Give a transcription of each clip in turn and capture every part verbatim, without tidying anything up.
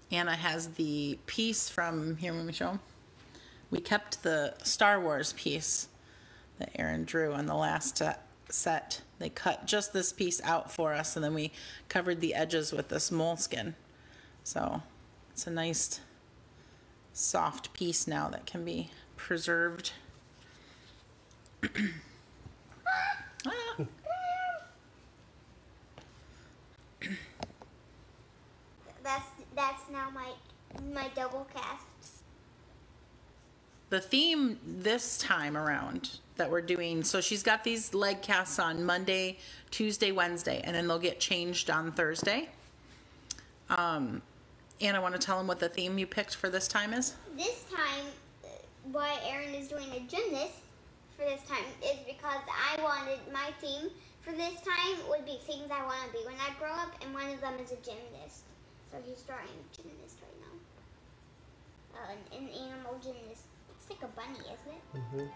Anna has the piece from, here, let me show 'em. We kept the Star Wars piece that Erin drew on the last uh, set. They cut just this piece out for us, and then we covered the edges with this moleskin. So it's a nice soft piece now that can be preserved. Ah. That's that's now my my double cast. The theme this time around that we're doing, so she's got these leg casts on Monday, Tuesday, Wednesday, and then they'll get changed on Thursday. Um, Anna, want to tell them what the theme you picked for this time is? This time, uh, why Erin is doing a gymnast for this time is because I wanted my theme for this time would be things I want to be when I grow up, and one of them is a gymnast. So he's drawing a gymnast right now. Uh, an, an animal gymnast. It's like a bunny, isn't it? Mm-hmm.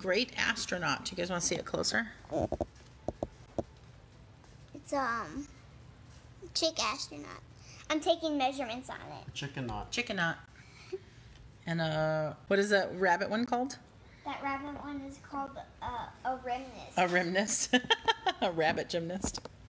great astronaut. Do you guys want to see it closer? It's um, chick astronaut. I'm taking measurements on it. Chicken knot. Chicken knot. And uh, what is that rabbit one called? That rabbit one is called uh, a rhymnist. A rhymnist. A rabbit gymnast.